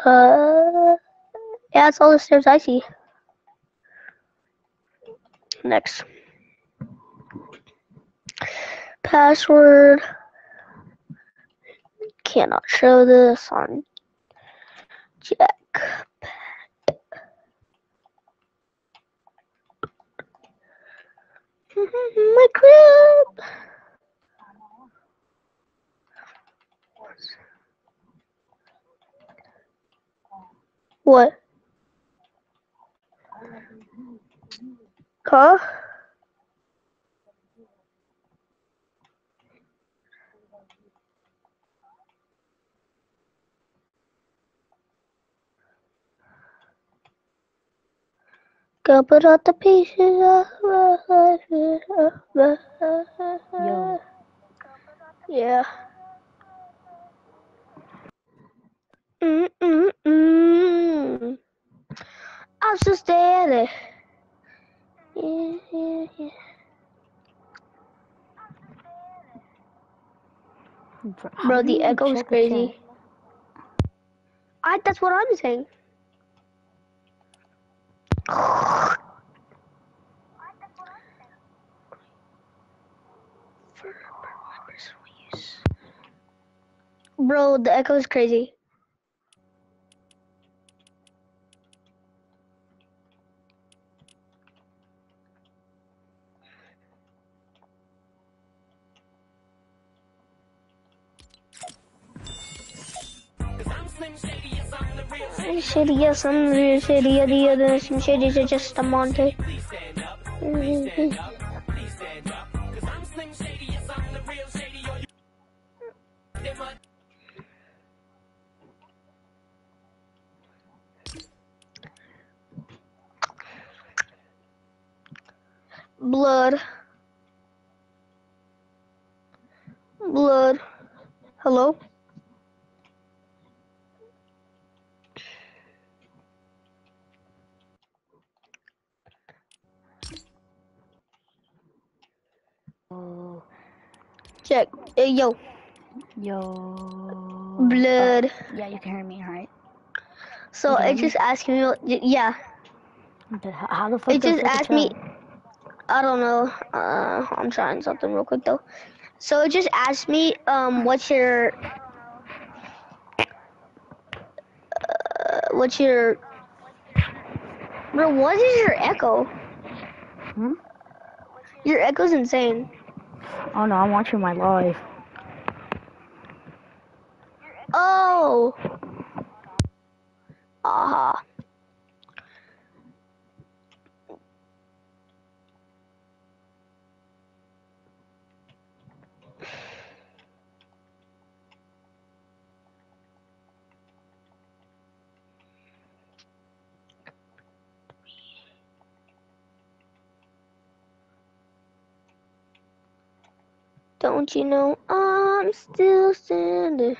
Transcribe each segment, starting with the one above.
Uh, yeah, it's all the stairs I see. Next. Password. Cannot show this on Jack. My crib. What? Huh? Go put out the pieces of Yo. Yeah. Mm-mm-mm. I was just there. Yeah. Bro, the echo is crazy. That's what I'm saying. Bro, the echo is crazy. Shady, yes, I'm the real shady. The other some shadies are just a Monte. Blood. Blood. Hello? Check. Yo. Yo. Blood. Yeah, you can hear me, right? So it just asked me, yeah. How the fuck It just asked me, I don't know. I'm trying something real quick though. So it just asked me, what's your, bro, what is your echo? Hmm? Your echo's insane. Oh no, I'm watching my live. Oh. Aha. Don't you know I'm still standing?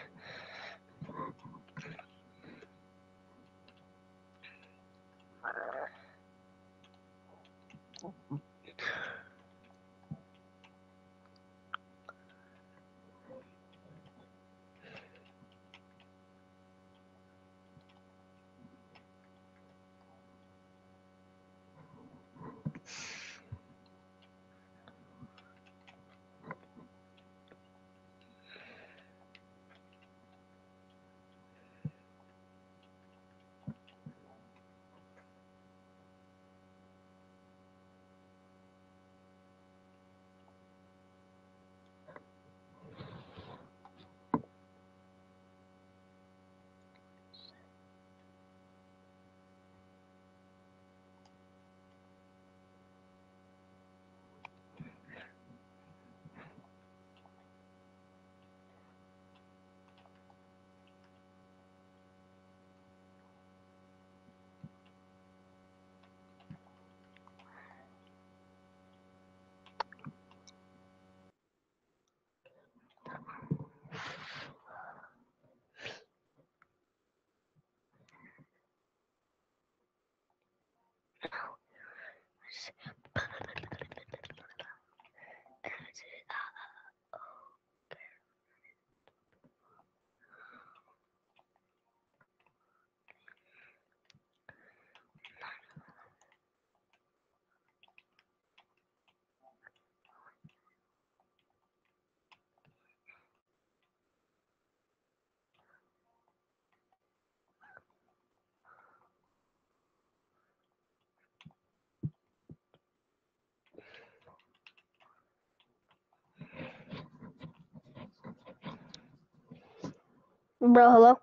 Bro, hello?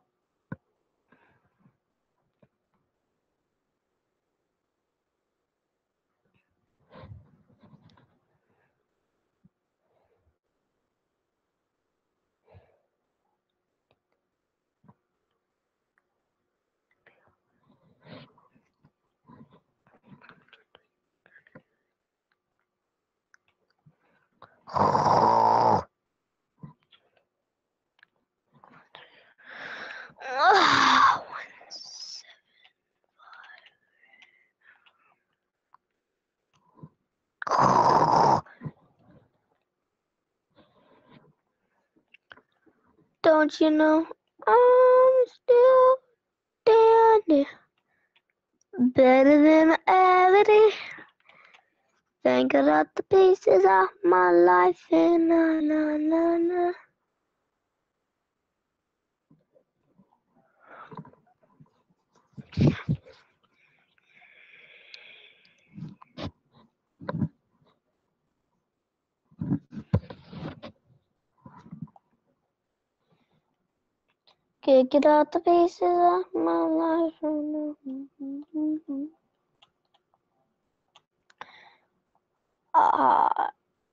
Don't you know I'm still standing better than I ever did. Thinking about the pieces of my life and na na na na. Can't get out the pieces of my life. Ah.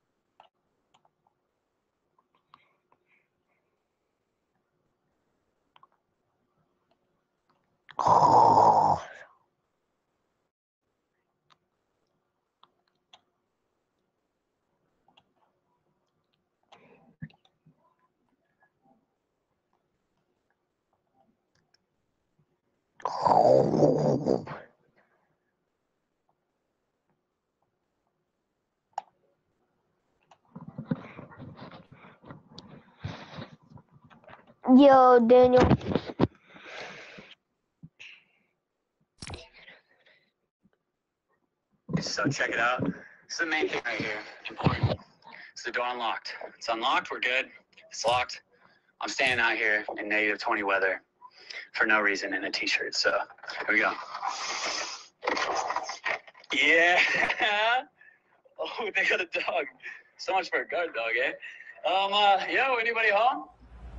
Yo, Daniel. So check it out. This is the main thing right here. Important. Is the door unlocked? It's unlocked. We're good. It's locked. I'm standing out here in negative 20 weather for no reason in a t-shirt. So here we go. Yeah. Oh, they got a dog. So much for a guard dog, eh? Yo, anybody home?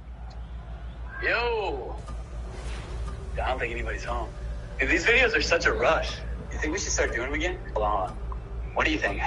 Yo. I don't think anybody's home. Dude, these videos are such a rush. You think we should start doing them again? Hold on. What do you think?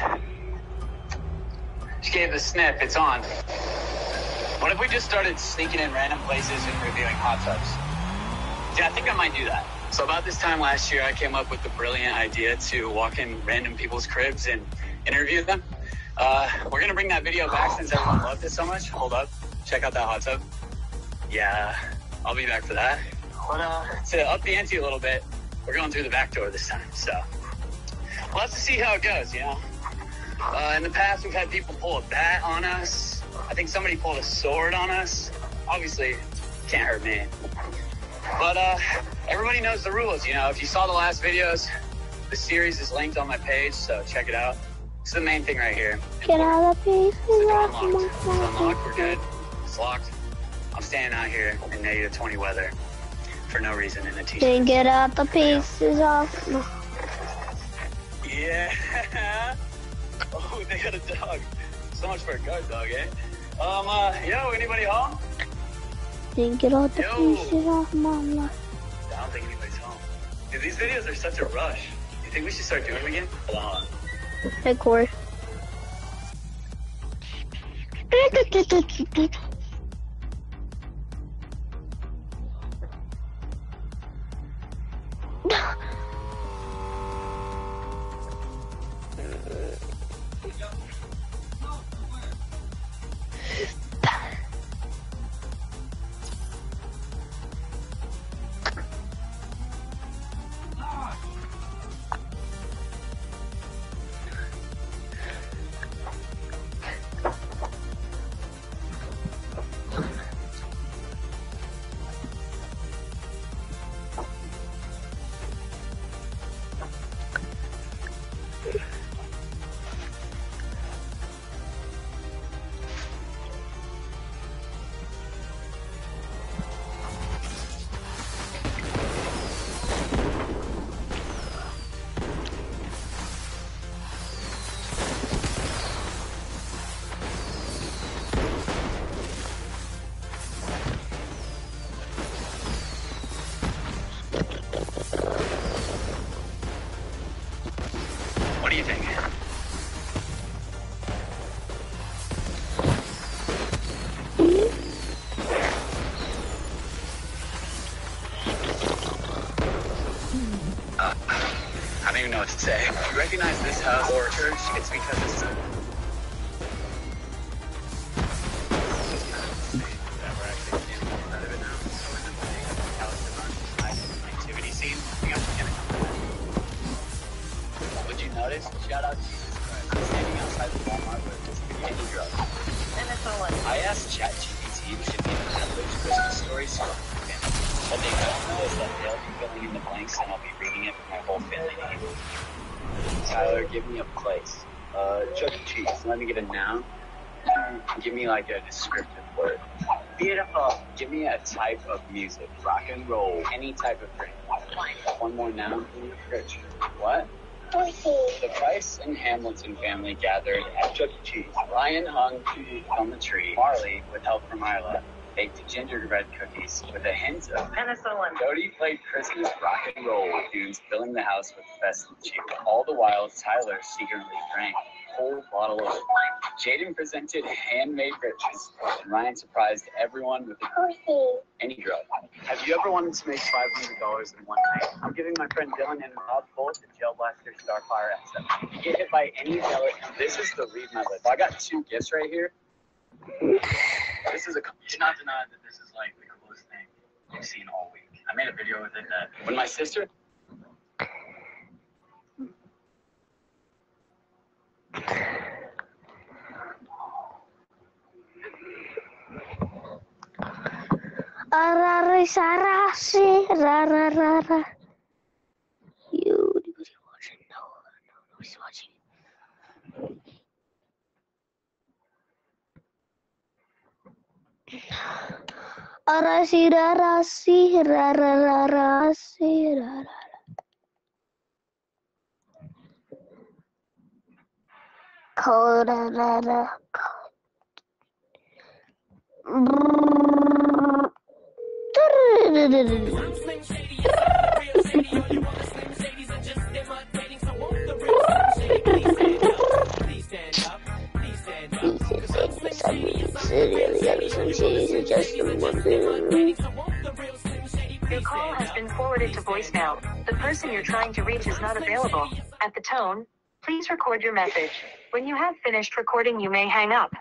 She gave the snip. It's on. What if we just started sneaking in random places and reviewing hot tubs? Yeah, I think I might do that. So about this time last year, I came up with the brilliant idea to walk in random people's cribs and interview them. We're going to bring that video back since everyone loved it so much. Hold up. Check out that hot tub. Yeah, I'll be back for that. But to up the ante a little bit, we're going through the back door this time. So we'll have to see how it goes, you know. In the past, we've had people pull a bat on us. I think somebody pulled a sword on us. Obviously, can't hurt me. But everybody knows the rules, you know. If you saw the last videos, the series is linked on my page, so check it out. It's the main thing right here. Get out of the pieces It's of unlocked. my It's unlocked. We're good. It's locked. I'm standing out here in negative 20 weather for no reason in a t-shirt. Can't get out the pieces of my... Yeah. Oh, they got a dog. So much for a guard dog, eh? Yo, anybody home? Can't get out the Yo. pieces of my life. I don't think anybody's home. Dude, these videos are such a rush. You think we should start doing them again? Hold on. Hey, Corey. I don't even know what to say. If you recognize this house or church, it's because it's activity scene. Would you notice? Shout out to Jesus Christ. I'm standing outside the Walmart with this candy drug. I asked ChatGPT to give me an average Christmas story so what they don't know is that they'll be filling in the blanks and I'll be reading it for my whole family. Tyler, give me a place. Chuck E. Cheese. Let me get a noun. Give me like a descriptive word. Beautiful. Give me a type of music. Rock and roll. Any type of drink. One more noun. Rich. What? Horsey. The Price and Hamilton family gathered at Chuck E. Cheese. Ryan hung food on the tree. Marley, with help from Isla, baked gingerbread cookies with a hint of penicillin. Jody played Christmas rock and roll tunes, filling the house with festive cheer. All the while, Tyler secretly drank a whole bottle of wine. Jaden presented handmade riches, and Ryan surprised everyone with any drug. Have you ever wanted to make $500 in one night? I'm giving my friend Dylan and Rob both the Gel Blaster Starfire X7. You get hit by any pellet. This is the read my lips. I got 2 gifts right here. This is a. You should not deny that this is like the coolest thing you've seen all week. I made a video with it that when my sister. Sarasi, rara. You nobody watching? No, nobody's watching. Arasi, rara. Rara. Your call has been forwarded to voicemail. The person you're trying to reach is not available. At the tone, please record your message. When you have finished recording, you may hang up.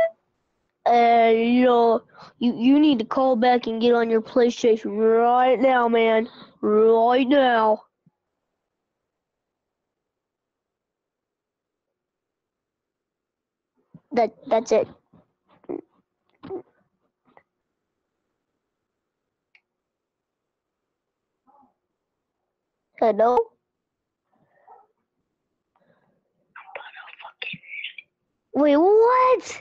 You need to call back and get on your PlayStation right now, man. Right now. That's it. Hello? Wait, what?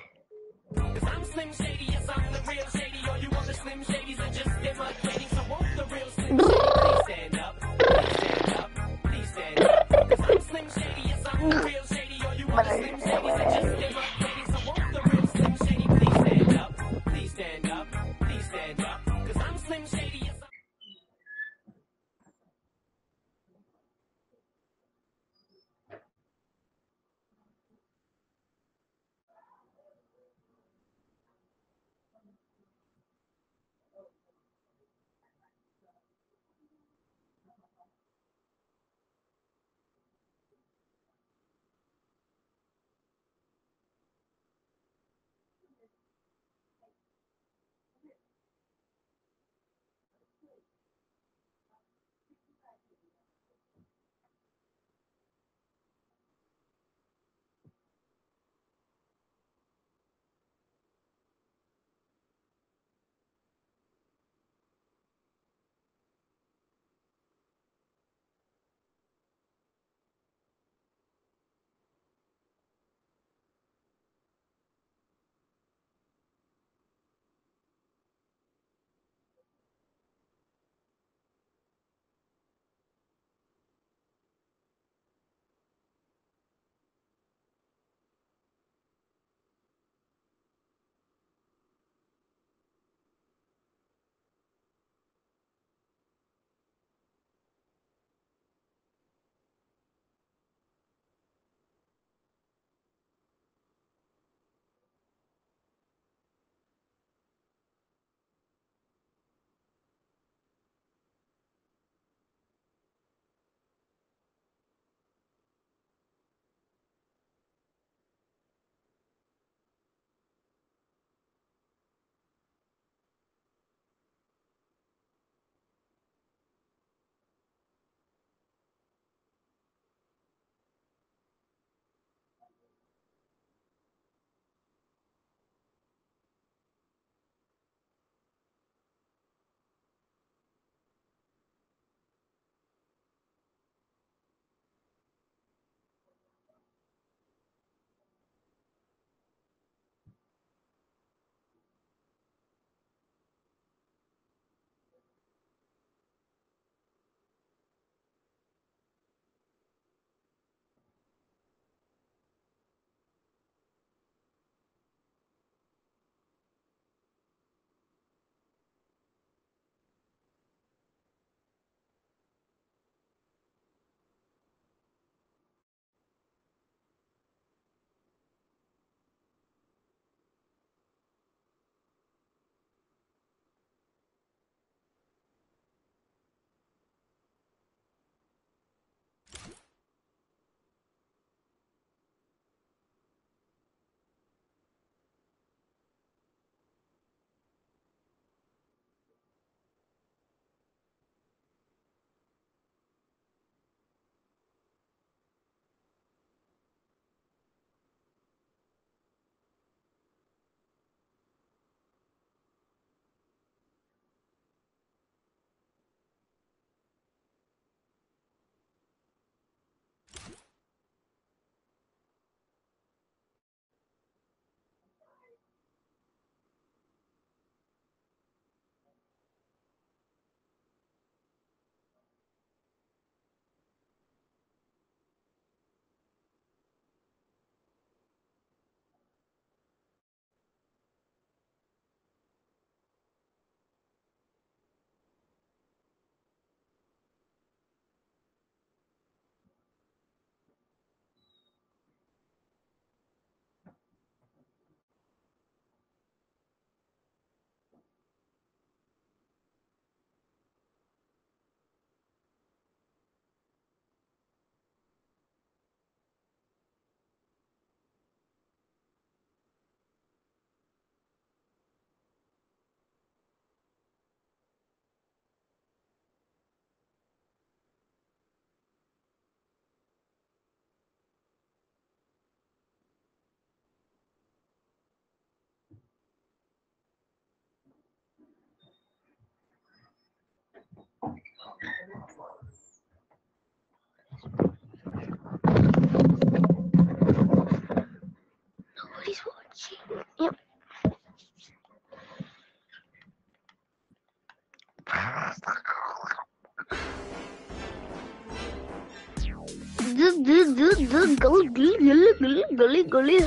Gully.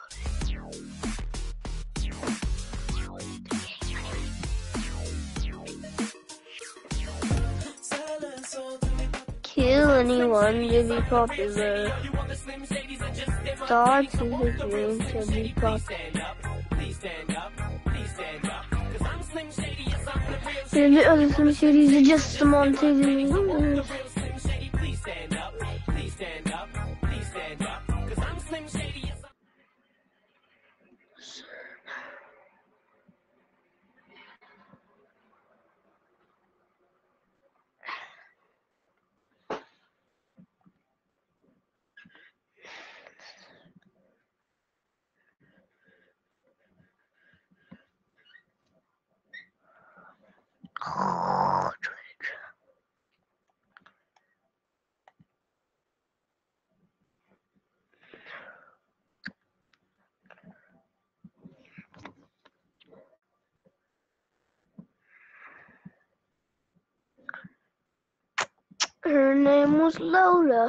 Kill anyone to be popular. Thoughts is a dream to be popular. And the other Slim Shadys are just some on TV. Her name was Lola.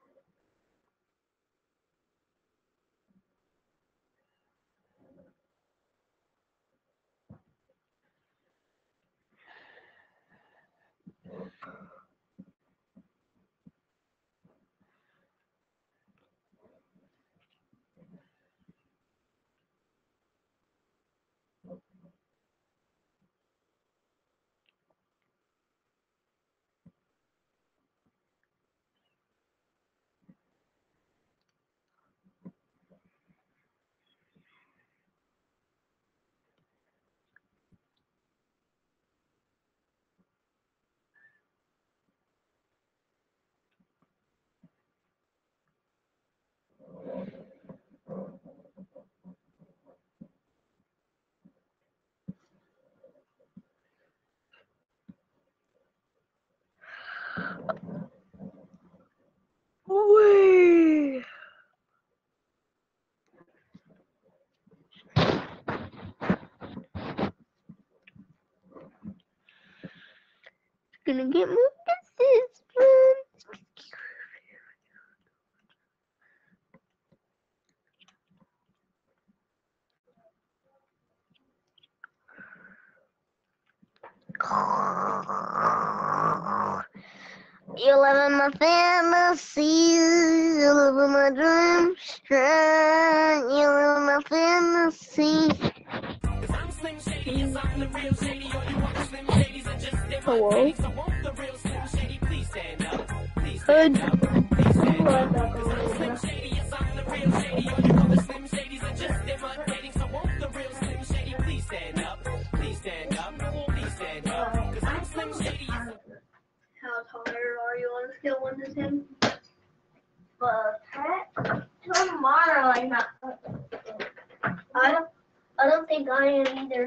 Wee. Gonna get more kisses, friends. You live in my fantasies, you live in my dreams, strong. You live in my fantasies. Hello? Hood. How tired are you on a scale of 1 to 10? But tomorrow I'm not. I don't think I am either.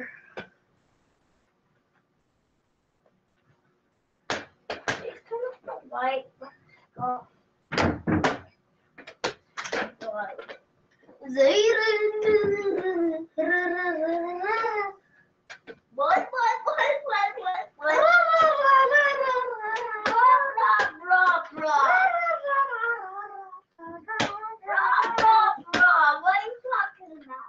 It's kind of the white. Oh. What? What are you talking about?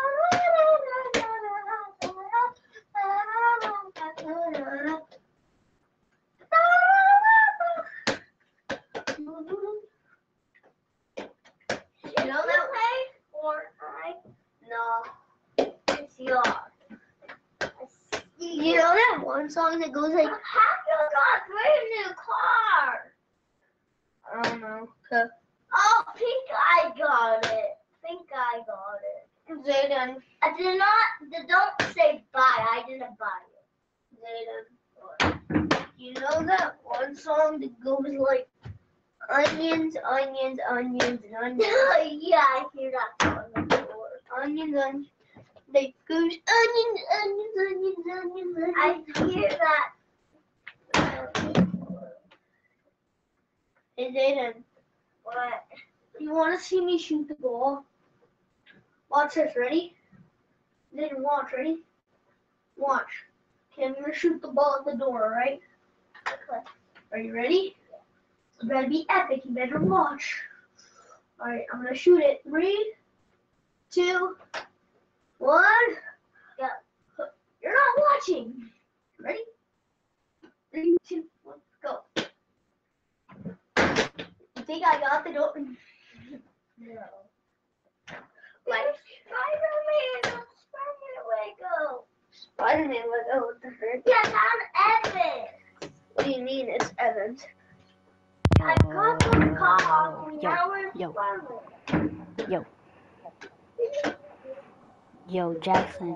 You know that way? Fortnite? No. It's yours. You know that one song that goes like, "Have you got a brand new car?" I don't know. Oh, think I got it. Zayden. I did not. Don't say buy. I didn't buy it. Zayden. You know that one song that goes like, onions, onions, onions, and onions? Yeah, I hear that song before. Onions, onions. Like goes onions, onions, onions, onions, onions. I hear that. Hey Zayden. What? You want to see me shoot the ball? Watch this, ready? Zayden, watch, ready? Watch. Okay, I'm gonna shoot the ball at the door, alright? Okay. Are you ready? It better be epic. You better watch. Alright, I'm gonna shoot it. 3, 2, 1. Go. You're not watching. Ready? 3, 2, 1, go. You think I got the door? No. Like Spider-Man. Spider-Man Lego. Spider-Man Lego. What the heck? Yeah, I'm Evan. What do you mean it's Evans? I got the car. Yo, Jackson.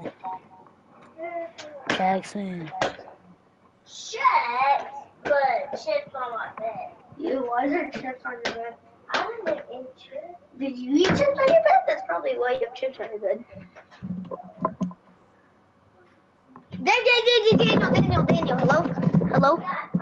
Shit, but chips on my bed. Why is there chips on your bed? I didn't eat chips. Did you eat chips on your bed? That's probably why you have chips on your bed. Daniel, hello?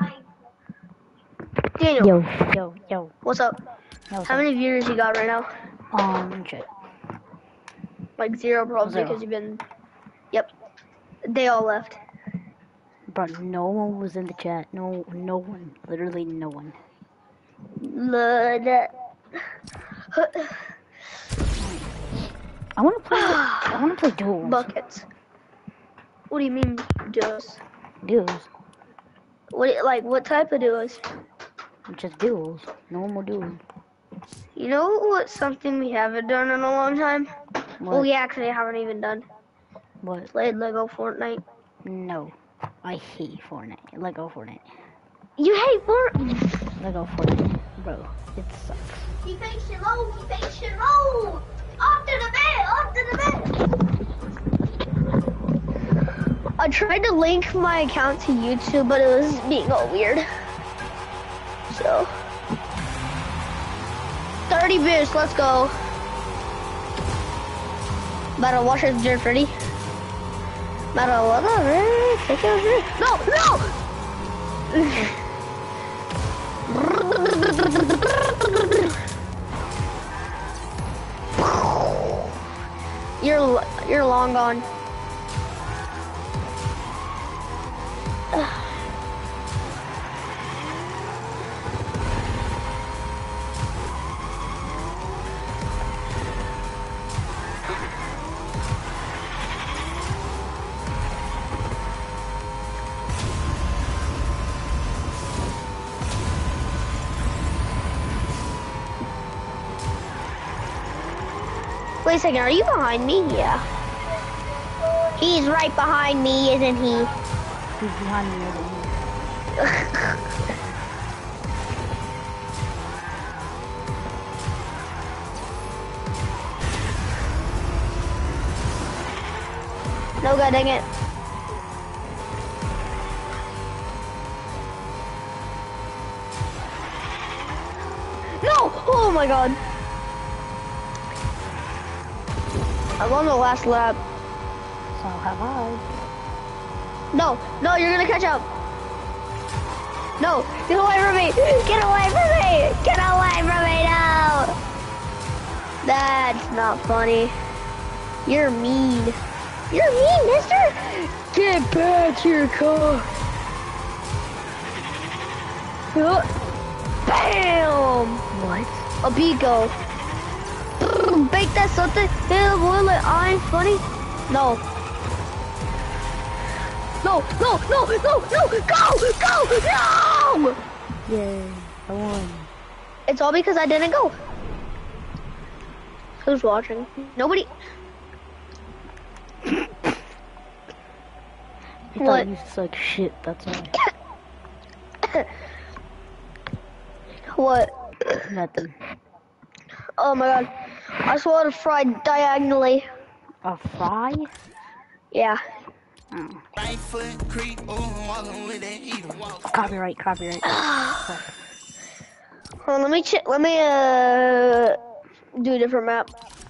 Daniel. Yo. What's up? How many viewers you got right now? Shit. Like 0 probably 0. because you've been... Yep. They all left. But no one was in the chat. No one. Literally no one. I wanna play duels. Buckets. What do you mean duos? Duels. What type of duos? Just duels. Normal duels. You know what? Something we haven't done in a long time. What? Oh yeah, actually I haven't even done. What? Played Lego Fortnite. No. I hate Fortnite. Lego Fortnite. You hate Fortnite? Lego Fortnite. Bro, it sucks. He fakes it low. Off to the bed. I tried to link my account to YouTube, but it was being all weird. So 30 bits, let's go. Better watch it, Jared Freddy. Better whatever. Take it. No! You're long gone. Wait a second, are you behind me? Yeah. He's right behind me, isn't he? He's behind me, isn't he? No, god dang it. No! Oh my god. I'm on the last lap. So have I. No, you're gonna catch up. No, get away from me! Get away from me! Get away from me now! That's not funny. You're mean. You're mean, mister! Get back to your car! Bam! What? A Bigo. Bake that something. Hell, will it? I'm funny. No. No! Go! No! Yay, I won. It's all because I didn't go. Who's watching? Nobody. You What? thought you suck shit, that's why. What? Nothing. Oh my god. I swallowed a fry diagonally. A fry? Yeah. Oh. Copyright. Hold on, let me do a different map.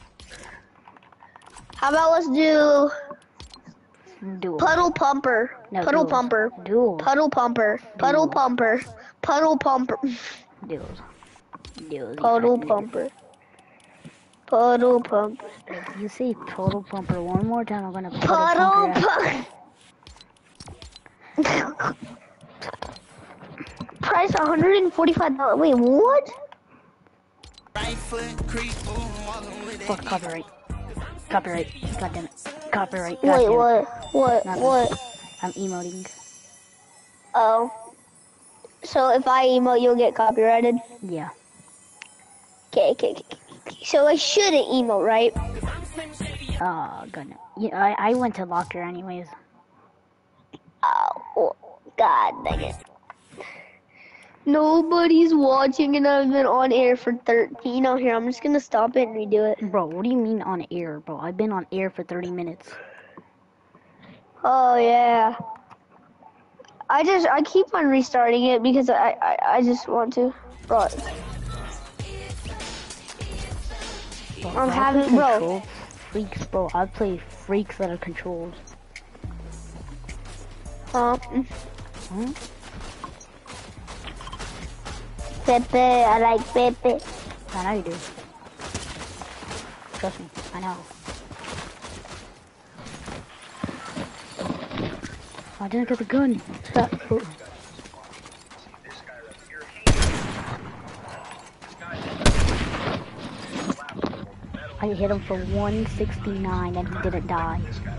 How about let's do Duel. Puddle Pumper. No, Puddle duels. Pumper. Duels. Puddle Pumper. Puddle Pumper. Puddle Pumper. Duels. Puddle Pumper. Puddle Pumper. If you say Puddle Pumper one more time, I'm gonna Puddle pump your ass. price $145. Wait, what? Fuck, copyright. Copyright. God damn it. Copyright. God Wait, damn it. what? Nothing. What? I'm emoting. Oh. So if I emote, you'll get copyrighted? Yeah. Okay. So I shouldn't emote, right? Oh, goodness. Yeah, I went to locker anyways. Oh, God dang it. Nobody's watching and I've been on air for 13. Oh, here, I'm just gonna stop it and redo it. Bro, what do you mean on air, bro? I've been on air for 30 minutes. Oh, yeah. I keep on restarting it because I just want to. Bro. I'm having, bro. Freaks, bro. I play freaks that are controlled. Hmm? Pepe, I like Pepe. I know you do. Trust me, I know. I didn't get the gun. Stop. I hit him for 169 and he didn't die.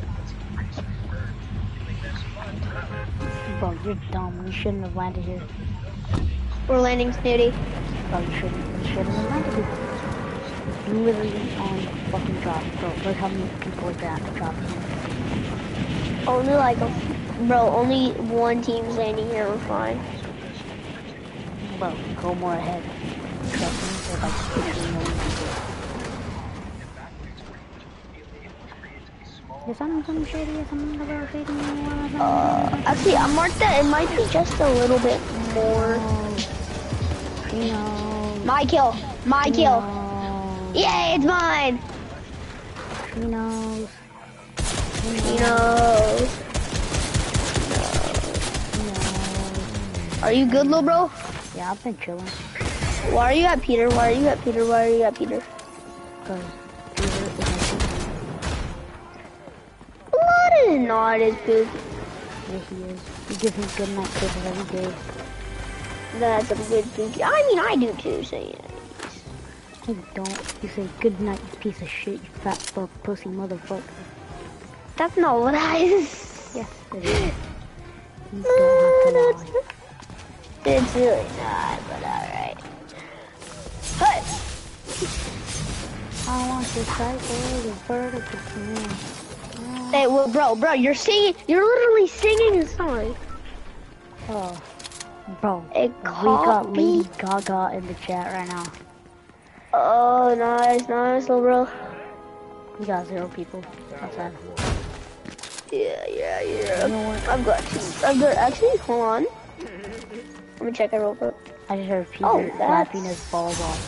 Bro, you're dumb. You shouldn't have landed here. We're landing, Snooty. Bro, you shouldn't have landed here. You literally on fucking drop, bro. Look how many people is that dropping. Only like only one team's landing here. We're fine. Bro, go more ahead. Trust me, there's like 15 million people. Yes, I'm shady. Yes, I'm little shady. Actually, I marked that. It might be just a little bit more. No. My kill. My kill. Yay, it's mine. Chinos. Are you good, little bro? Yeah, I've been chilling. Why are you at Peter? Why are you at Peter? Why are you at Peter? Cause Peter is my sister. What is not his poop? Yeah, he is. He gives me good night kisses every day. That's a good poop. I mean, I do too, so yeah. You don't. You say good night, you piece of shit, you fat fuck pussy motherfucker. That's not what I Yes, it is. You don't have to lie. It's really not, but alright. But I want to cycle the vertical command. hey, well, bro, you're singing. You're literally singing a song. Oh, bro, It we got me. Lady Gaga in the chat right now. Oh, nice, little bro. We got 0 people. That's sad. Yeah. You know what? I've got actually, hold on. Let me check it real quick. I just heard Peter that's- laughing his balls off.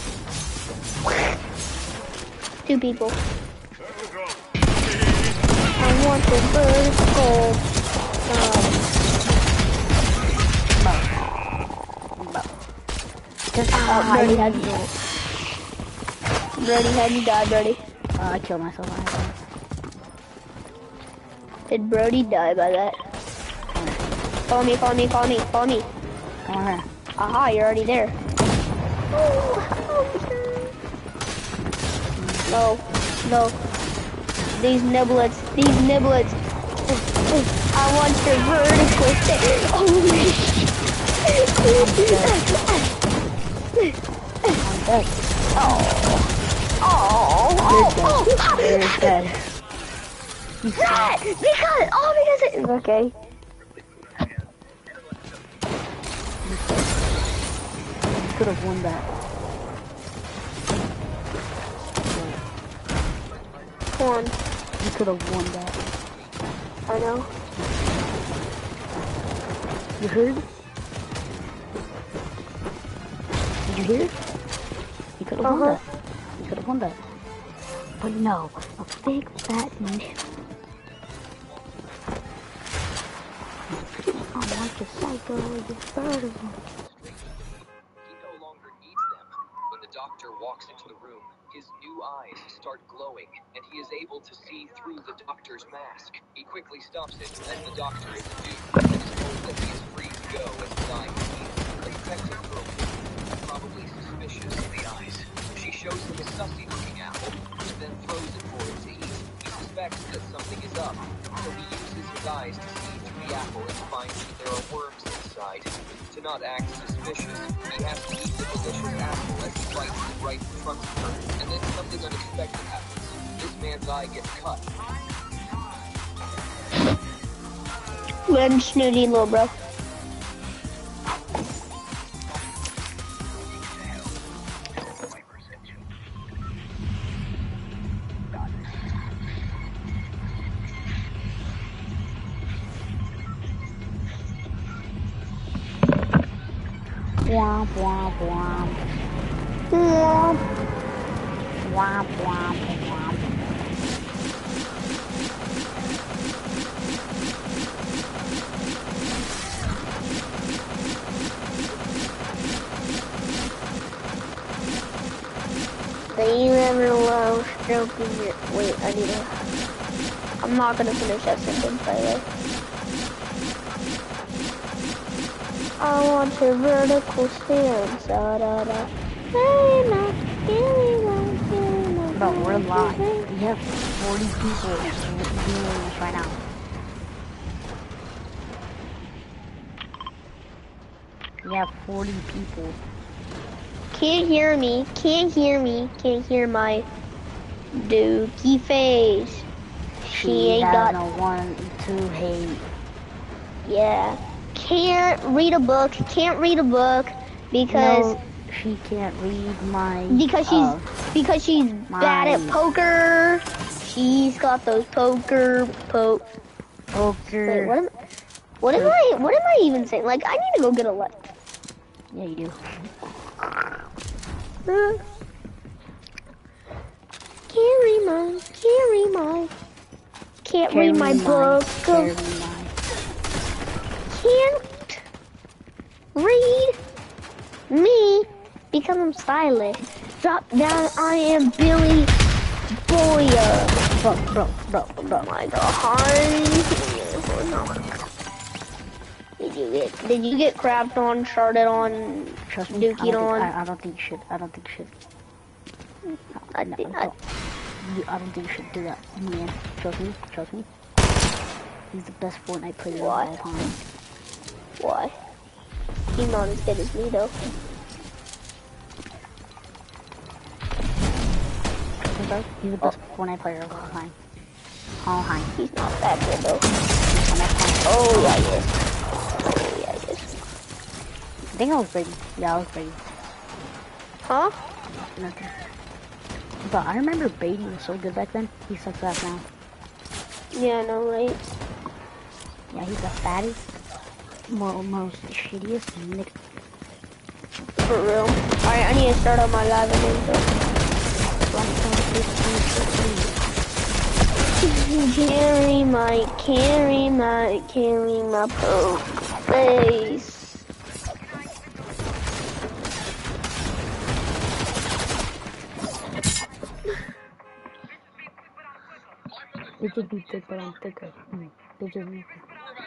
2 people. I want the vertical. Just Brody had you die, Brody. I killed myself. Did Brody die by that? Follow me. Come on here. Aha, you're already there. No. These niblets. I want your vertical stick. I'm dead. You're dead. Because it. Okay. You could have won that. Come on. You could have won that. I know. You heard? Did you hear? You could have won that. You could have won that. But no, a big fat nip. I want to cycle the bird. He no longer needs them. When the doctor walks into the room, his new eyes start glowing, and he is able to see through the doctor's mask. He quickly stops it as the doctor is due, and is told that he is free to go as his eyes heal. The cannot act suspicious. He has to eat the delicious apple as he bites the right front part, and then something unexpected happens. This man's eye gets cut. Run, snooty little bro. Womp womp womp. Womp. Womp womp womp. They never love stroking your. Wait, I need to. I'm not gonna finish that sentence, by the way. I want your vertical stance. Da da da. But we're live. We have 40 people doing this right now. We have 40 people. Can't hear me. Can't hear me. Can't hear my dookie face. She ain't has got. no one to hate. Yeah. Can't read a book. Can't read a book because. No, she can't read my. Because she's bad at poker. She's got those poker. Poker. Wait, what am I even saying? Like, I need to go get a light. Yeah, you do. Can't read my book. Can't read me because I'm stylish. Drop down, I am Billy Boyer. Bro. Oh my god. Did you get crapped on, sharded on, Trust me, dookied on? I don't think you should. I don't think you should. I don't think you should do that, man. Trust me. He's the best Fortnite player of all time. Why? He's not as good as me though. He's the best Fortnite player of all time. He's not that good though. Oh yeah, he is. I think I was Brady. Yeah, I was Brady. Huh? Nothing. But I remember Brady was so good back then. He sucks ass now. Yeah, I know, right? Yeah, he's the fattest, most shittiest nigga. For real. Alright, I need to start on my live again, so. Carry my poke face. Bitches be thick, but I'm thicker. Bitches be thick.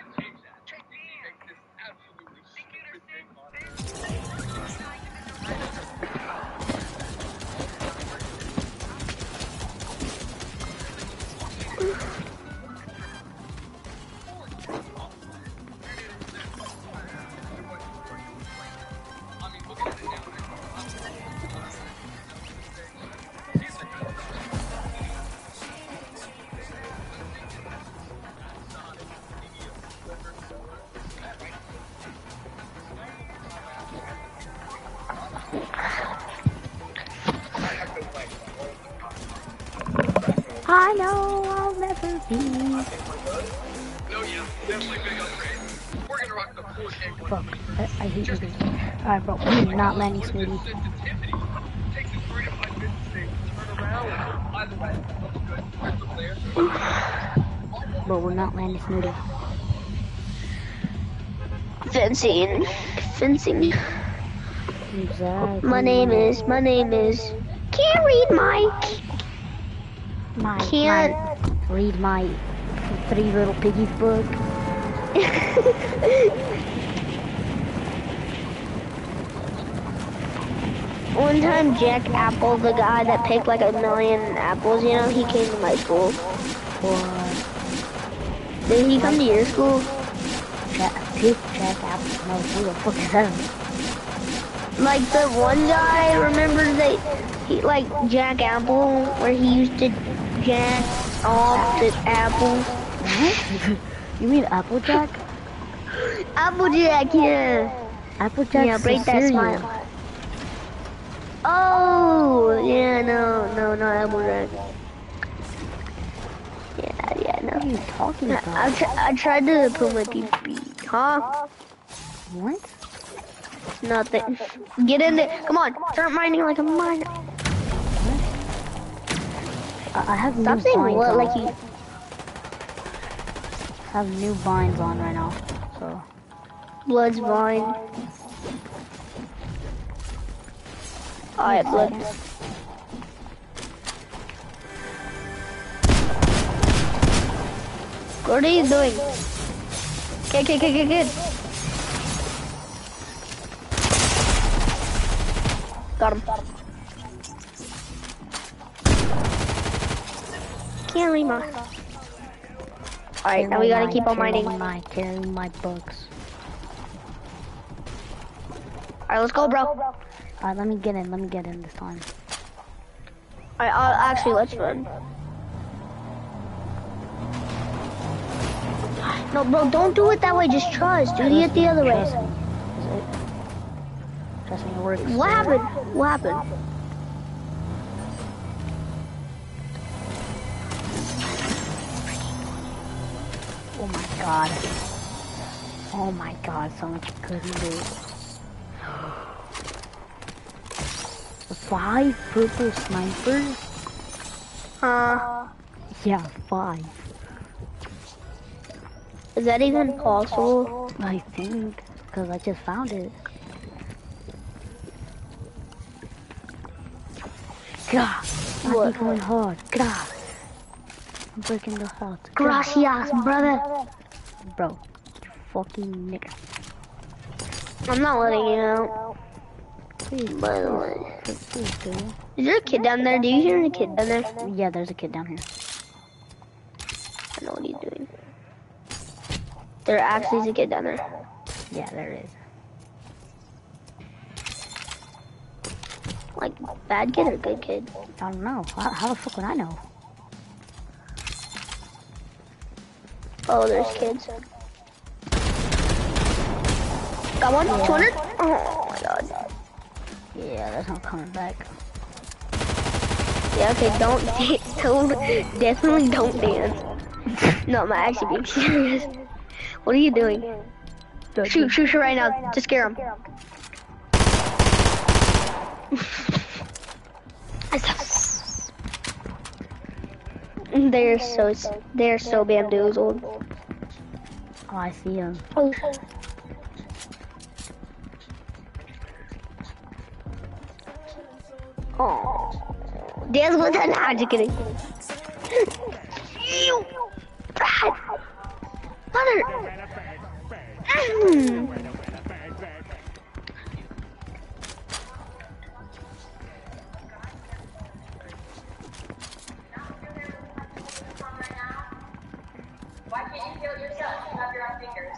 I know I'll never be. Fuck, I hate you. Alright, bro, we're not landing Snooty. Bro, we're not landing Snooty. Fencing. Exactly. My name is. Can't read Can't. Read my Three Little Piggies book. One time, Jack Apple, the guy that picked like 1,000,000 apples, you know, he came to my school. What? Did he come to your school? Jack Big Jack Apple. No, who the fuck is that? Like the one guy, remember he like Jack Apple, where he used to jack off the apples. What? You mean Applejack? Applejack, yeah. Applejack's Yeah, break the that cereal. smile. Oh, yeah, no, Applejack. Yeah, What are no. you talking about? I tried to put my PP. Huh? What? Nothing. Get in there. Come on. Start mining like a miner. I have Stop new saying binds what on. like you. I have new binds on right now, so. Blood's vine. Alright, blood. What are you doing? Kid. Got him. Can't leave my. Alright, now we gotta keep on mining. Carry my books. Alright, let's go, bro. Alright, let me get in this time. Alright, actually, let's run. No, bro, don't do it that way. Just trust. Do it the other way. Trust me. Trust me, it works. What happened? What happened? Oh my god. Oh my god, so much good loot. 5 purple snipers? Yeah, 5. Is that even possible? I think, because I just found it. God, I'm going hard. God. I'm breaking the house. Gracias, brother. Bro, you fucking nigga. I'm not letting you out. Please, By the way. please do. Is there a kid down there? Do you hear a kid down there? Yeah, there's a kid down here. I know what he's doing. There actually is a kid down there. Yeah, there is. Like, bad kid or good kid? I don't know. How the fuck would I know? Oh, there's kids. Got one? 200? Oh my god. Yeah, that's not coming back. Yeah, okay, definitely don't dance. No, I'm actually being serious. What are you doing? Shoot right now, to scare him. They're so bamboozled. Oh, I see him. Oh. Oh. Dance with that. Nah, just kidding. You. Brad. Mother. Why can't you feel it yourself? You have your own fingers.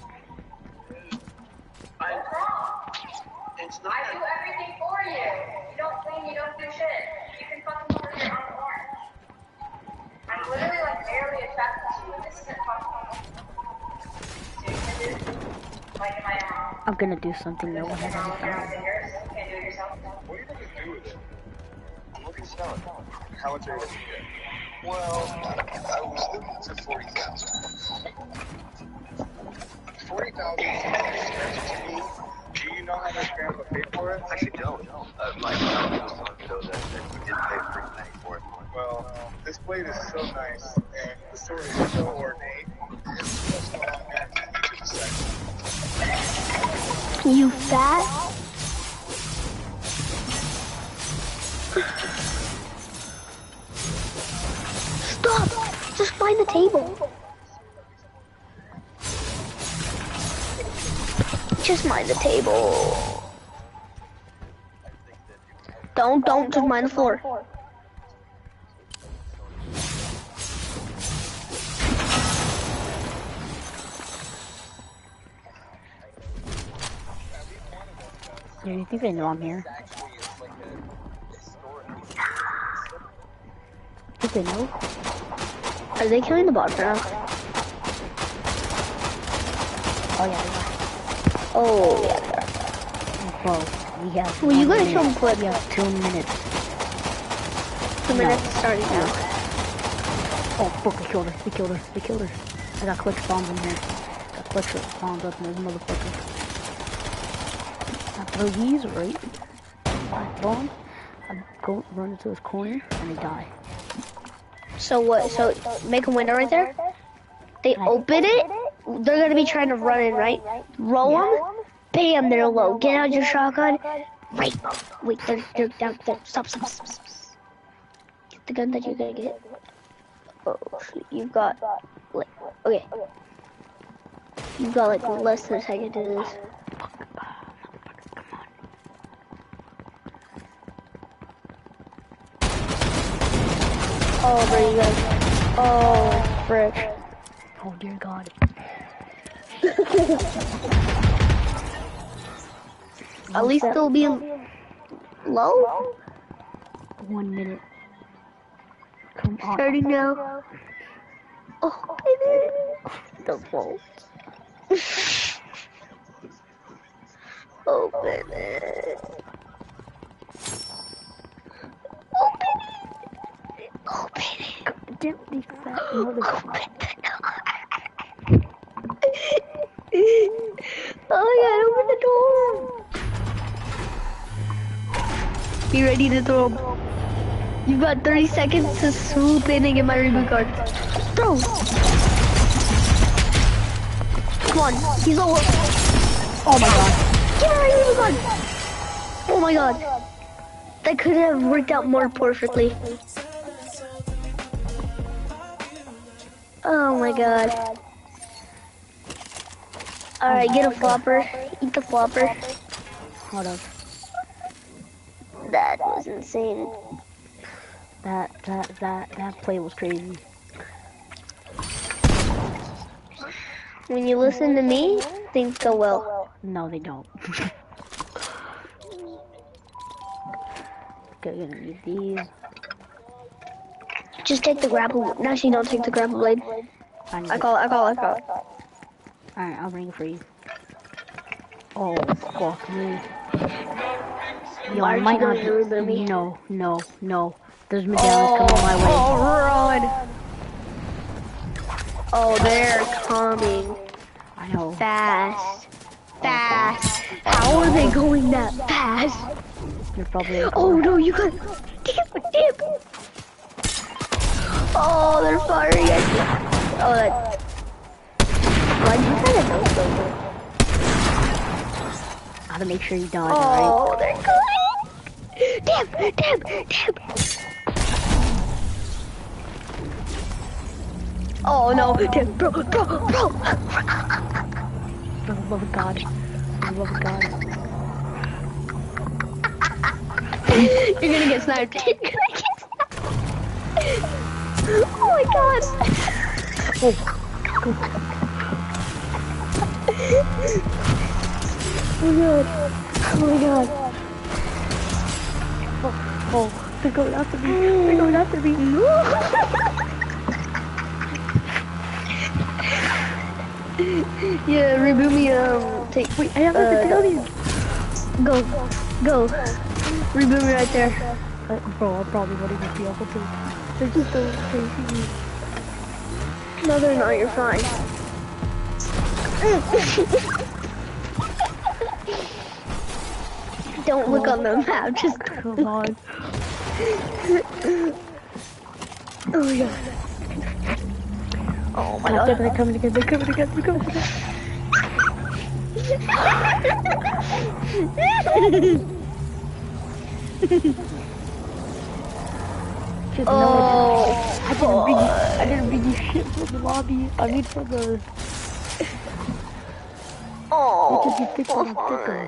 What's wrong? I do everything for you. You don't clean, you don't do shit. You can fucking over here on the horn. I'm literally like barely attracted to you, and this isn't fucking. So you can do, like, am I wrong? I'm gonna do something no one Is has it wrong ever with your done. own fingers? You can't do it yourself? What are you going to do with it? I'm looking to sell it. How much are you looking to get? Well, I was looking for 40,000. 40,000 is expensive to me. Do you know how much Grandpa paid for it? I actually don't. My family was telling me though that he didn't pay a pretty penny for it. Well, this blade is so nice, and the sword is so ornate. It's just not to the second. You fat. Stop! Just find the table. Just mind the table. Don't, just mind the floor. Yeah, you think they know I'm here? Actually, it's like a historical. Think they know? Are they killing the bots now? Oh yeah, they are. Oh, yeah. Bro, we have. Well, you 1 gotta kill minute. them quick. We have 2 minutes. 2 minutes starting now. Oh fuck, we killed her. We killed her. We killed her. I got quick spawns in here. Got quick spawns up in this motherfucker. I throw these right. I throw them. I go run into this corner and they die. So what? So make a window right there. They open it. They're gonna be trying to run in, right? Roll them. Bam, they're low. Get out your shotgun. Right. Wait, they're down. Stop. Get the gun that you're gonna get. Oh, shoot, you've got. Okay. You've got like less than a second to do this. Oh, there you go. Oh, frick. Oh dear God. At least they'll be low. 1 minute. Come on. Starting now. Oh, the vault. Open it. Open it. Gently, fat motherfucker. Oh my God, open the door. Be ready to throw. You've got 30 seconds to swoop in and get my reboot card. Throw. Come on, he's over. Oh my God. Get my reboot card. Oh my God. That could have worked out more perfectly. Oh my God. Alright, get a flopper. Eat the flopper. Hold up. That was insane. That play was crazy. When you listen to me, things go well. No, they don't. Okay, gonna need these. Just take the grapple. Actually, don't take the grapple blade. I call it. Alright, I'll bring it for you. Oh, fuck me. Yo, Why I are might you not. going to reboot me? No. There's medallions coming my way. Oh, run! Oh, they're coming I know. fast. How are they going that fast? You're probably. Oh no, you got dip. Oh, they're firing at you. Oh, that. Why'd you kind of know so good? Gotta make sure you dodge, Oh, alright? they're coming. Dip. Oh no, dip, bro. For the love of God. For the love of God. You're gonna get sniped. Oh my God. Oh, go. Oh my God. Oh, they're going after me. Yeah, reboot me. Wait, I have a medallion. Go. Reboot me right there. Bro, I probably wouldn't even be able to. They're just so crazy. No, they're not. You're fine. Don't look on the map. Just Come on. Oh my God. Oh my God. They're coming again. Shit, no, I didn't bring you shit from the lobby. I mean from the... Oh. It should be thicker.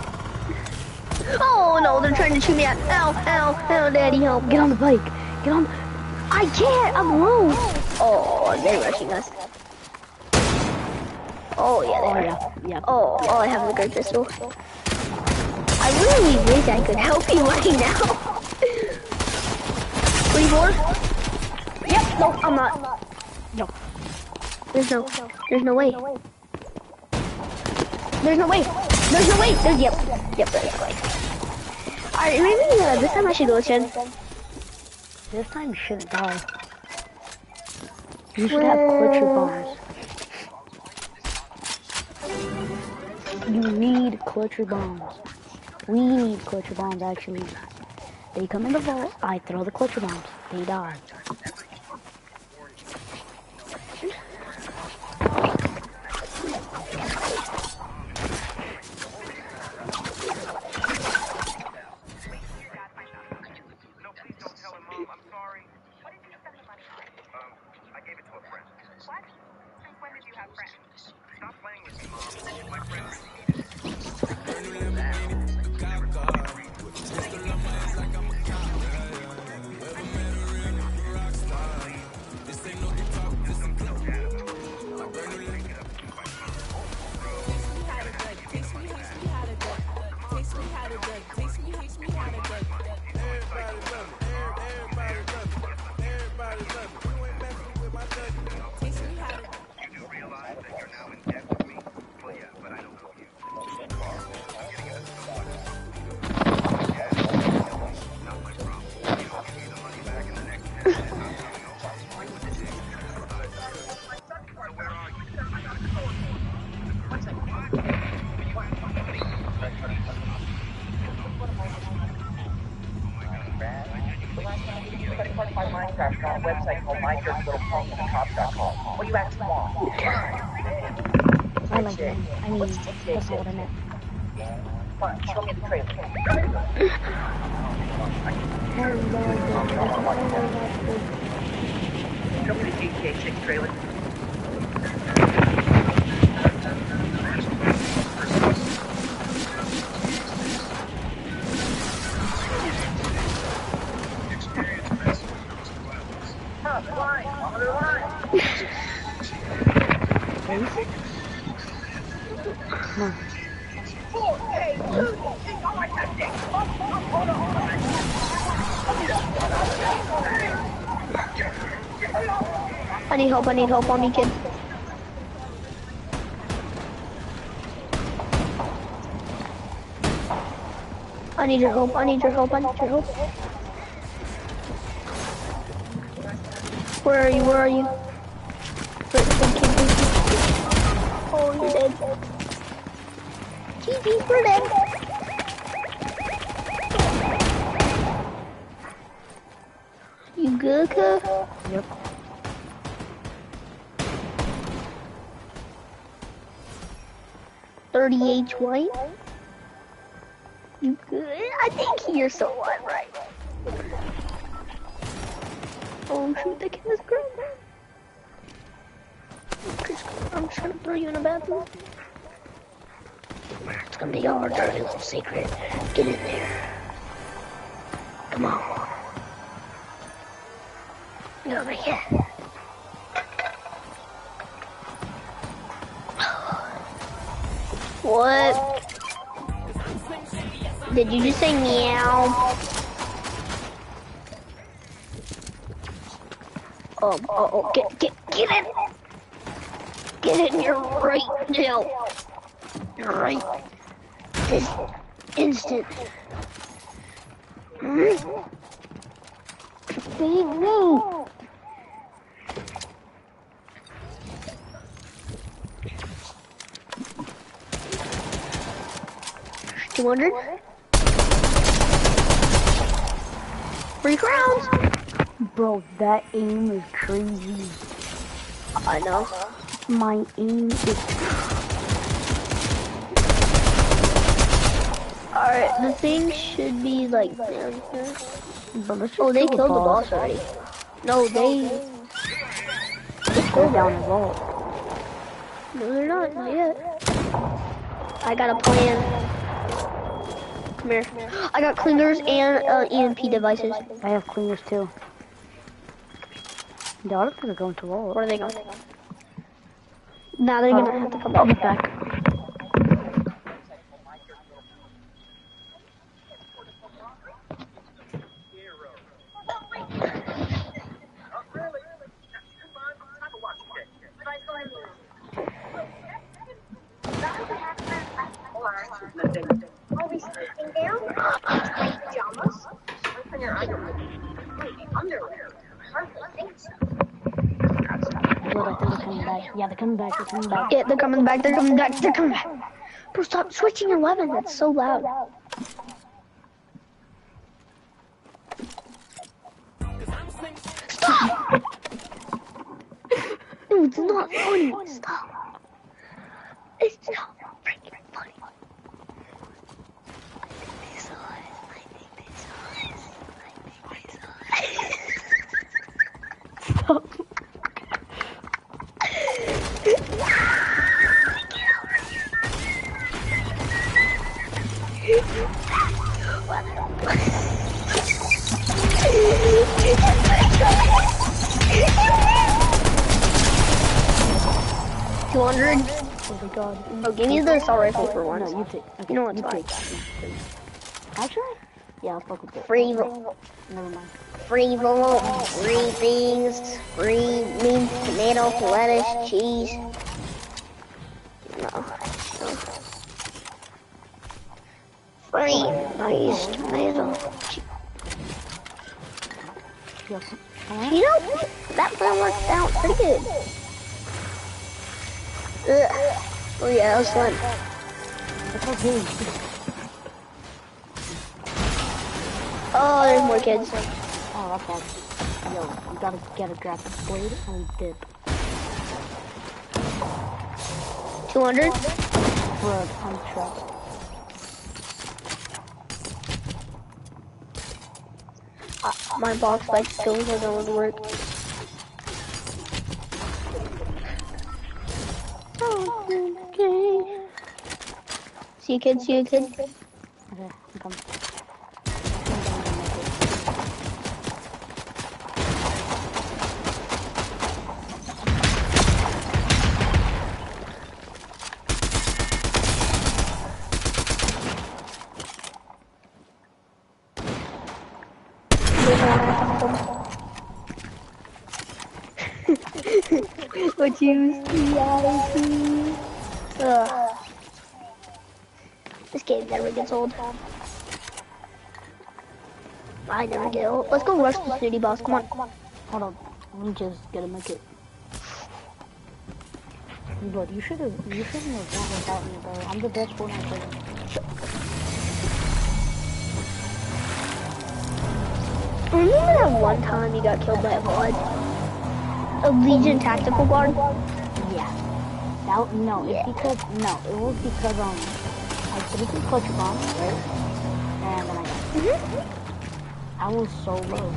Oh no, they're trying to shoot me out. Ow, daddy, help. Get on the bike. Get on. I can't, I'm low. Oh, they're rushing us. Oh yeah, they are. Yeah. Oh, all I have is a great pistol. I I really wish I could help you right now. 24? Yep, no, I'm not. No. There's no way. There's no way. There's no way. Yep, there's no way. Alright, maybe this time I should go, Chen. This time you shouldn't die. You should have clutcher bombs. You need clutcher bombs. We need clutcher bombs, actually. They come in the vault, I throw the clutcher bombs. They die. Minecraft on a website called MyDirtyLittlePonyCop.com. What do you actually want? I like them. I mean, that's not what I meant. Fine, show me the trailer. Show me the GTA 6 trailer. I need help on me, kid. I need your help. Where are you? Oh, you're dead. GG, we're dead. You good, cuz? Yep. $30H white? You good? I think you're still alive, right? Oh shoot, that kid is grown. I'm just gonna throw you in the bathroom. It's gonna be our dirty little secret. Get in there. Come on. Get over here. What? Did you just say meow? Oh, get in! Get in here right now! Right this instant. Feed me! 200? 3 crowns! Bro, that aim is crazy. I know. My aim is... Alright, the thing should be like down here. Oh, they killed the boss already. No, they go down the vault. No, they're not yet. I got a plan. Come here. I got clingers and EMP devices. I have clingers too. The other things are going to vault. Where are they going? Now they're gonna have to come back. I'll be back. Are we sleeping down? Like pajamas? Sleep in your underwear. Maybe underwear. I hardly think so. Good, I think they're coming back. Yeah, they're coming back, they're coming back. Yeah, they're coming back, they're coming back, they're coming back. Bro, stop switching your weapon, that's so loud. Stop! No, it's not funny, stop. It's not freaking funny. Stop. $200. Oh my god. Oh, give me the assault rifle for once. No, you take. Okay, You know what's you fine. take. Actually? Yeah, I'll fuck with it. Free, Never mind. free vote, free things, free meat, tomato, lettuce, cheese. No. Free, nice, tomato. Yes. You know, that plan worked out pretty good. Ugh. Oh yeah, that was fun. It's okay. Oh, there's more kids. Oh, that's bad. Yo, you gotta get a graphic blade and dip. 200? For a pump truck. My box like skills doesn't work. Okay. See you, kid. See you, kid. Okay, I'm coming. What you see, I see. Ugh. This game never gets old. I never get old. Let's go rush the city boss. Come on. Hold on. Let me just get a medkit. But you shouldn't have gone without me, bro. I'm the best Fortnite player. Remember that one time you got killed by a bot? A Legion tactical guard? Yeah. That, no, it's because, no, it was because, I threw some clutch bombs, right? And then I got I was so low.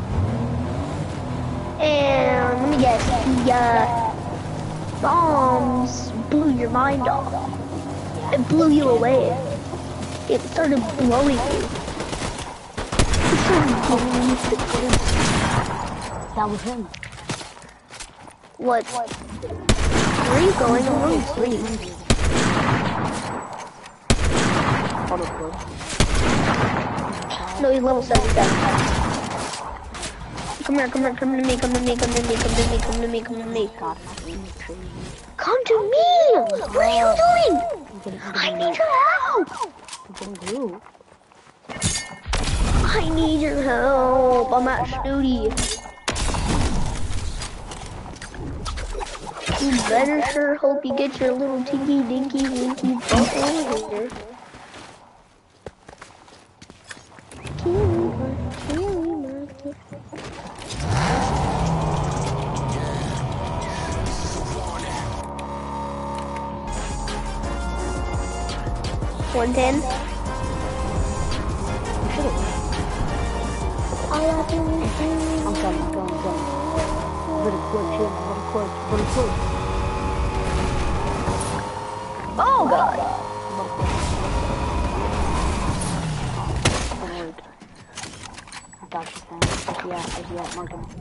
And let me guess, the bombs blew your mind off. It blew you away. It started blowing you. It started blowing you. That was him. What? Where are you going? I'm only 300. Hold up, bro. No, he's level 77. Come here, come here, come to me, come to me, come to me, come to me, come to me, come to me. God, I'm really crazy. Come to me! What are you doing? I need your help! I'm getting glue. I need your help. I'm at Snooty. You better sure hope you get your little tinky dinky winky butt over here. $110. I'm coming. Really quick, really quick. Oh god. I got you, man. Yeah, mark him.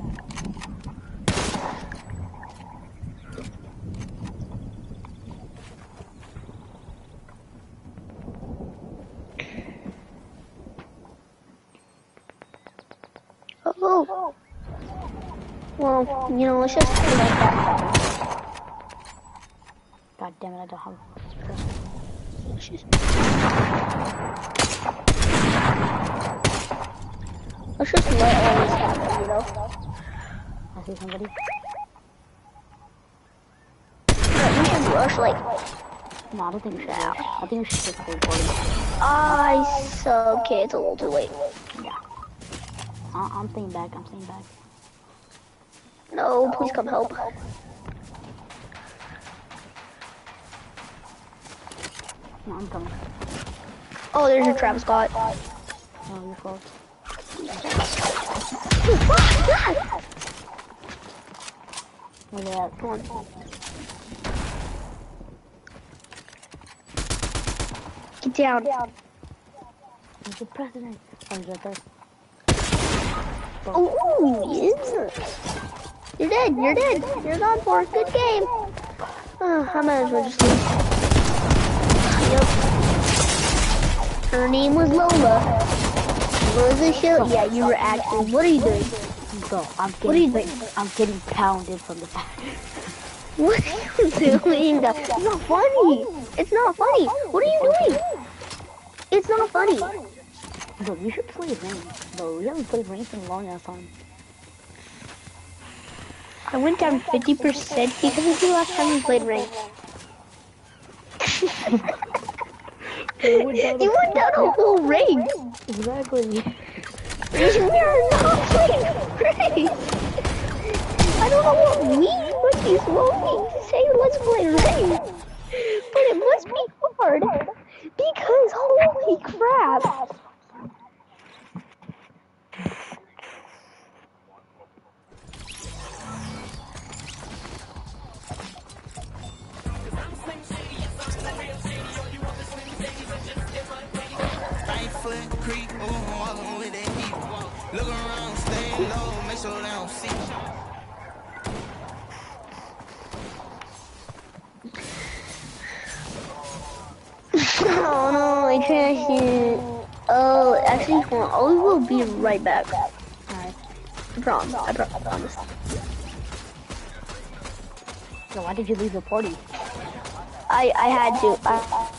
Oh. Well, you know, let's just do like that. God damn it, I don't have this person. Let's just let all this happen, you know? I see somebody. But we should rush, like, No, I don't think we should. I think we should take the whole party. okay, it's a little too late. Yeah. I'm staying back. No, please come help. No, I'm coming. Oh, there's your trap, Scott. Oh, your fault. Where's that? Come on. Get down. Where's the president? Oh, he's right there. Oh, yes. You're dead. You're gone for a good game. I might as well just leave. Yep. Her name was Lola. Was a show? Yeah, you were acting. What are you doing? Bro, What are you doing? I'm getting pounded from the back. What are you doing? It's not funny. It's not funny. What are you doing? It's not funny. Bro, we should play ranked. Bro, we haven't played ranked in a long ass time. I went down 50% because it's the last time we played ranked. You went down a whole rank. Exactly. We are not playing ranked. I don't know what is wrong to say let's play ranked. But it must be hard. Because holy crap. Look around, stay low, make sure they don't see. Oh no, I crashed it. Oh, actually, hold on. I will be right back. Alright. I promise. So why did you leave the party? I had to.